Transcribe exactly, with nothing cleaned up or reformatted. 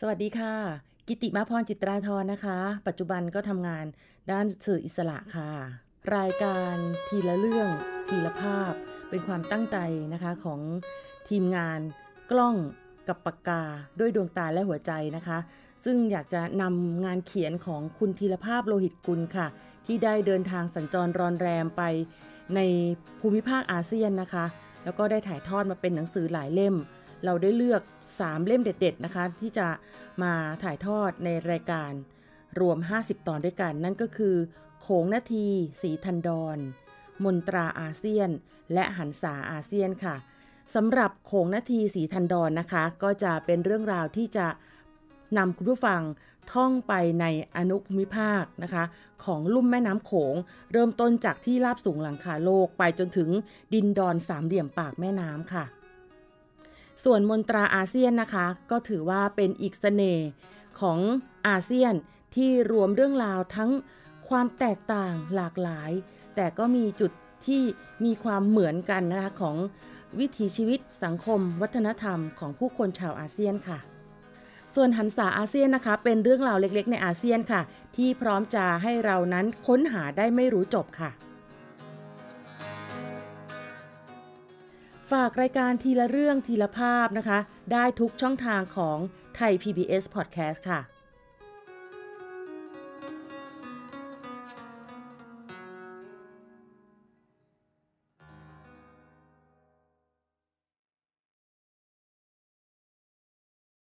สวัสดีค่ะกิติมาพรจิตราธรนะคะปัจจุบันก็ทำงานด้านสื่ออิสระค่ะรายการทีละเรื่องทีละภาพเป็นความตั้งใจนะคะของทีมงานกล้องกับปากกาด้วยดวงตาและหัวใจนะคะซึ่งอยากจะนำงานเขียนของคุณธีรภาพโลหิตกุลค่ะที่ได้เดินทางสัญจรรอนแรมไปในภูมิภาคอาเซียนนะคะแล้วก็ได้ถ่ายทอดมาเป็นหนังสือหลายเล่มเราได้เลือกสามเล่มเด็ดๆนะคะที่จะมาถ่ายทอดในรายการรวมห้าสิบตอนด้วยกันนั่นก็คือโขงนาทีสีทันดรมนตราอาเซียนและหันษาอาเซียนค่ะสำหรับโขงนาทีสีทันดรนะคะก็จะเป็นเรื่องราวที่จะนำคุณผู้ฟังท่องไปในอนุภูมิภาคนะคะของลุ่มแม่น้ำโขงเริ่มต้นจากที่ราบสูงหลังคาโลกไปจนถึงดินดอนสามเหลี่ยมปากแม่น้ำค่ะส่วนมนตราอาเซียนนะคะก็ถือว่าเป็นอีกเสน่ห์ของอาเซียนที่รวมเรื่องราวทั้งความแตกต่างหลากหลายแต่ก็มีจุดที่มีความเหมือนกันนะคะของวิถีชีวิตสังคมวัฒนธรรมของผู้คนชาวอาเซียนค่ะส่วนหันษาอาเซียนนะคะเป็นเรื่องราวเล็กๆในอาเซียนค่ะที่พร้อมจะให้เรานั้นค้นหาได้ไม่รู้จบค่ะฝากรายการทีละเรื่องทีละภาพนะคะได้ทุกช่องทางของไทย พี บี เอส Podcast ค่ะ